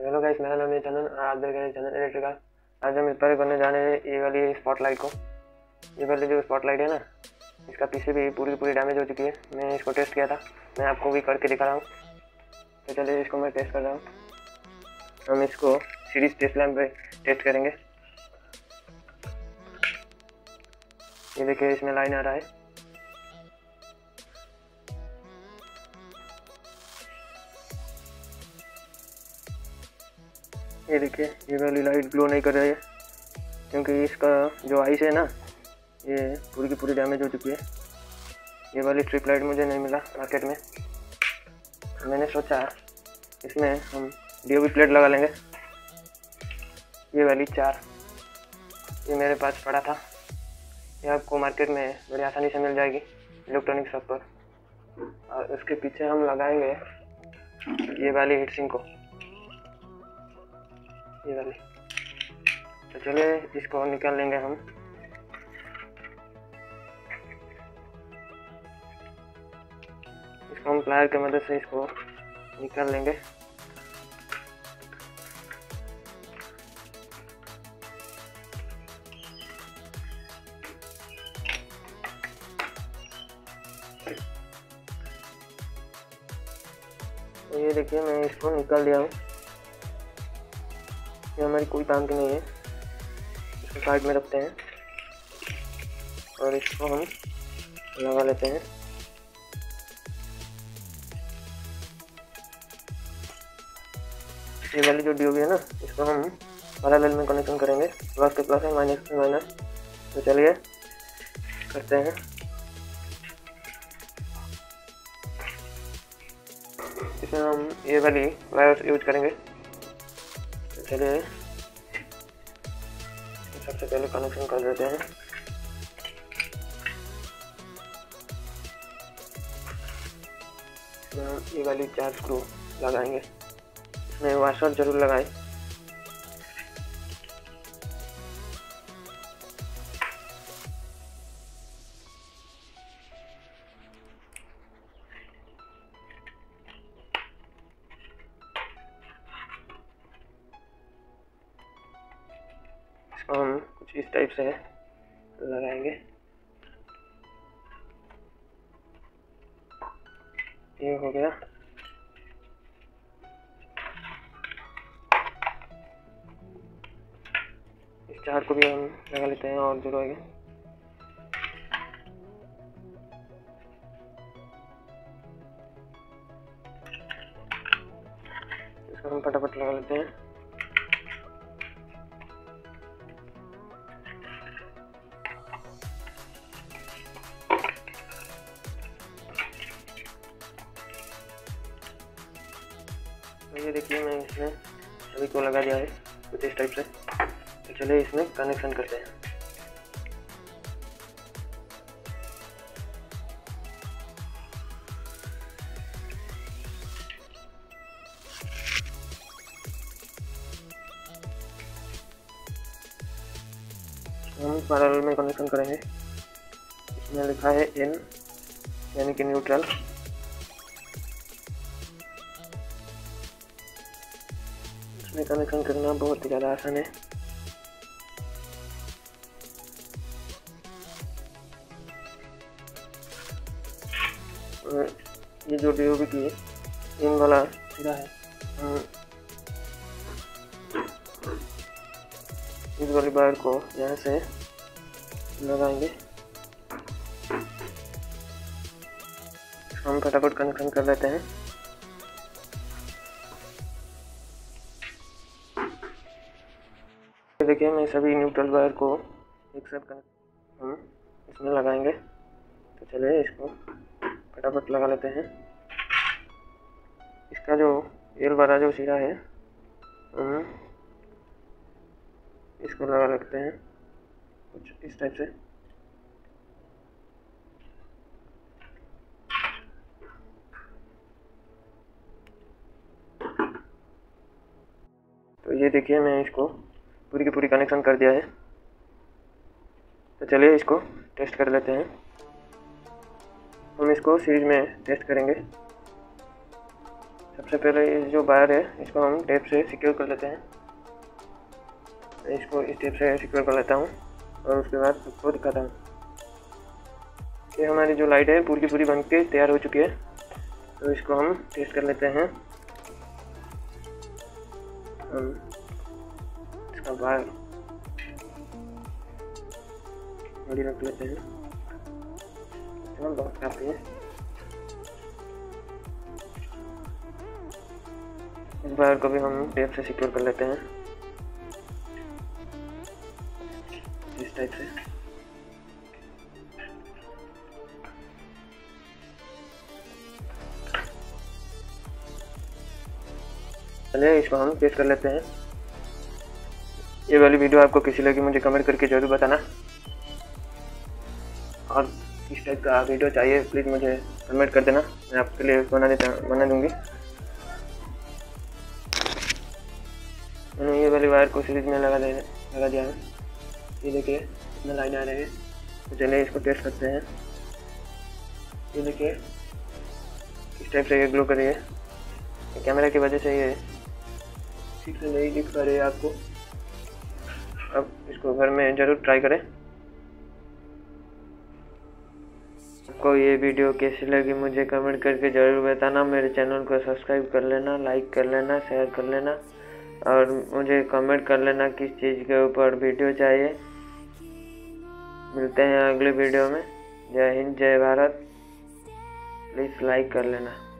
Hello guys, मेरा नाम है चंदन और आप देख रहे हैं चंदन इलेक्ट्रिकल। आज हम रिपेयर करने जाने हैं ये वाली स्पॉटलाइट को। ये वाली जो स्पॉटलाइट है ना, इसका पीछे भी पूरी डैमेज हो चुकी है। मैं इसको टेस्ट किया था, मैं आपको भी करके दिखा रहा हूँ। तो चलिए इसको मैं टेस्ट कर रहा हूँ। हम इसको सीरीज टेस्ट लैम्प पे टेस्ट करेंगे। ये देखिए, इसमें लाइन आ रहा है। ये देखिए, ये वाली लाइट ग्लो नहीं कर रही है क्योंकि इसका जो आइस है ना, ये पूरी की पूरी डैमेज हो चुकी है। ये वाली स्ट्रिप लाइट मुझे नहीं मिला मार्केट में। मैंने सोचा इसमें हम डीओवी प्लेट लगा लेंगे। ये वाली 4, ये मेरे पास पड़ा था। ये आपको मार्केट में बड़ी आसानी से मिल जाएगी इलेक्ट्रॉनिक शॉप पर। और उसके पीछे हम लगाएंगे ये वाली हीट सिंक को, ये वाली। तो चलिए इसको निकाल लेंगे हम। इसको हम प्लायर की मदद से इसको निकाल लेंगे। तो ये देखिए, मैं इसको निकाल दिया हूँ। ये हमारी कोई काम की नहीं है। इसको साइड में रखते हैं और इसको हम लगा लेते हैं। ये वाली जो डीओवी है ना, इसको हम पैरेलल में कनेक्शन करेंगे। प्लस के प्लस है, माइनस के माइनस। तो चलिए करते हैं। इसमें हम ये वाली वायर यूज करेंगे। तो चलिए सबसे पहले कनेक्शन कर देते हैं। इसमें हम ये वाली 4 स्क्रू लगाएंगे। इसमें वाशर जरूर लगाएं। इसको हम कुछ इस टाइप से लगाएंगे। ये हो गया। इस 4 को भी हम लगा लेते हैं और जुड़वाएंगे। इसको हम फटाफट लगा लेते हैं। तो ये देखिए, मैं इसमें सभी को लगा दिया है कुछ इस टाइप से। तो चलिए इसमें कनेक्शन करते हैं। हम पैरेलल में कनेक्शन करेंगे। इसमें लिखा है N यानी कि न्यूट्रल। इसमें कनेक्शन करना बहुत ही ज़्यादा आसान है। ये जो डीओवी की इन वाला सिरा है, इस वाली वायर को यहाँ से लगाएंगे। हम फटाफट कनेक्शन कर लेते हैं। देखिए, मैं सभी न्यूट्रल वायर को एक साथ हम इसमें लगाएंगे। तो चलिए इसको फटाफट लगा लेते हैं। इसका जो एल वाला जो सिरा है, इसको लगा लेते हैं कुछ इस टाइप से। तो ये देखिए, मैं इसको पूरी की पूरी कनेक्शन कर दिया है। तो चलिए इसको टेस्ट कर लेते हैं। हम इसको सीरीज में टेस्ट करेंगे। सबसे पहले ये जो वायर है इसको हम टेप से सिक्योर कर लेते हैं। इसको इस टेप से सिक्योर कर लेता हूँ और उसके बाद आपको दिखाता हूँ। ये हमारी जो लाइट है पूरी की पूरी बन के तैयार हो चुकी है। तो इसको हम टेस्ट कर लेते हैं। हम इसका वायर रेडी रख लेते हैं। बहुत काफ़ी है। इस वायर को भी हम टेप से सिक्योर कर लेते हैं इस टाइप से। चलिए इसको हम टेस्ट कर लेते हैं। ये वाली वीडियो आपको कैसी लगी मुझे कमेंट करके जरूर बताना, और इस टाइप का वीडियो चाहिए प्लीज़ मुझे कमेंट कर देना, मैं आपके लिए बना दूंगी। मैंने ये वाली वायर को सीरीज में लगा दिया है। ये देखिए इसमें लाइन आ रही है। तो चलिए इसको टेस्ट करते हैं। ये देखिए इस टाइप से ये ग्लो कर रही है। कैमरा की वजह से ये ठीक से नहीं दिख पा रही है आपको। अब इसको घर में ज़रूर ट्राई करें। आपको ये वीडियो कैसी लगी मुझे कमेंट करके ज़रूर बताना। मेरे चैनल को सब्सक्राइब कर लेना, लाइक कर लेना, शेयर कर लेना, और मुझे कमेंट कर लेना किस चीज़ के ऊपर वीडियो चाहिए। मिलते हैं अगले वीडियो में। जय हिंद, जय भारत। प्लीज़ लाइक कर लेना।